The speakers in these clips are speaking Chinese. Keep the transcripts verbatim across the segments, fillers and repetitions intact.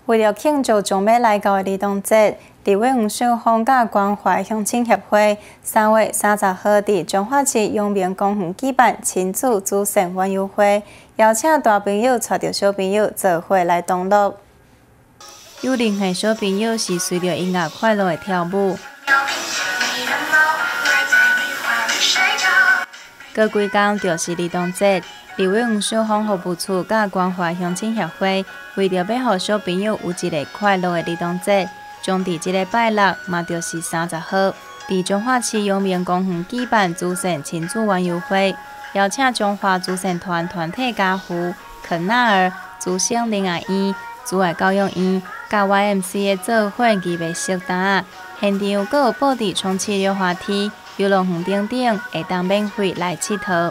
为了庆祝将要来到的儿童节，立委黄秀芳甲关怀乡亲协会三月三十号伫彰化市阳明公园举办亲子祖先园游会，邀请大朋友带着小朋友做伙来同乐。有零岁小朋友是随着音乐快乐的跳舞。过几天就是儿童节。 立委黄秀芳服务处甲关怀乡亲协会，为着要互小朋友有一个快乐的儿童节，将伫即个拜六，嘛就是三十号，伫彰化市阳明公园举办祖先亲子园游会，邀请中华祖先团团体家父、肯纳尔、祖先林阿姨、祖爱教育院、甲 Y M C A 做伙预备食单，现场阁有布置充气溜滑梯、游乐园等等，会当免费来佚佗。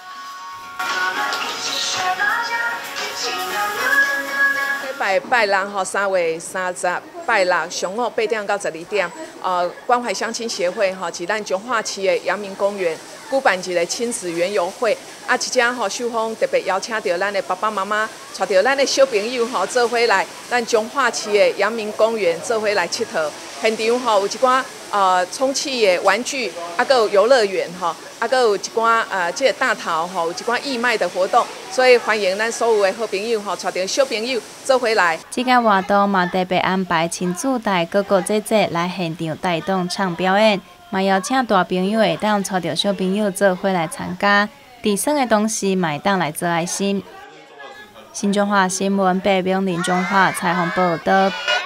拜拜六吼，三月三十拜六上午八点到十二点，呃，关怀乡亲协会吼，是咱彰化市的阳明公园举办一个亲子园游会。啊，一只吼秀芳特别邀请到咱的爸爸妈妈，带着咱的小朋友吼，做伙来咱彰化市的阳明公园做伙来佚佗。现场吼有一寡呃充气的玩具，啊，搁有游乐园吼。 啊，搁有一寡呃，即个大头吼，有一寡义卖的活动，所以欢迎咱所有的好朋友吼，带着小朋友做伙来。 这个活动嘛特别安排亲子带哥哥姐姐来现场带动唱表演，嘛邀请大朋友会当带着小朋友做伙来参加。伫耍的同时，嘛会当来做爱心。新中华新闻北平林中华采访报道。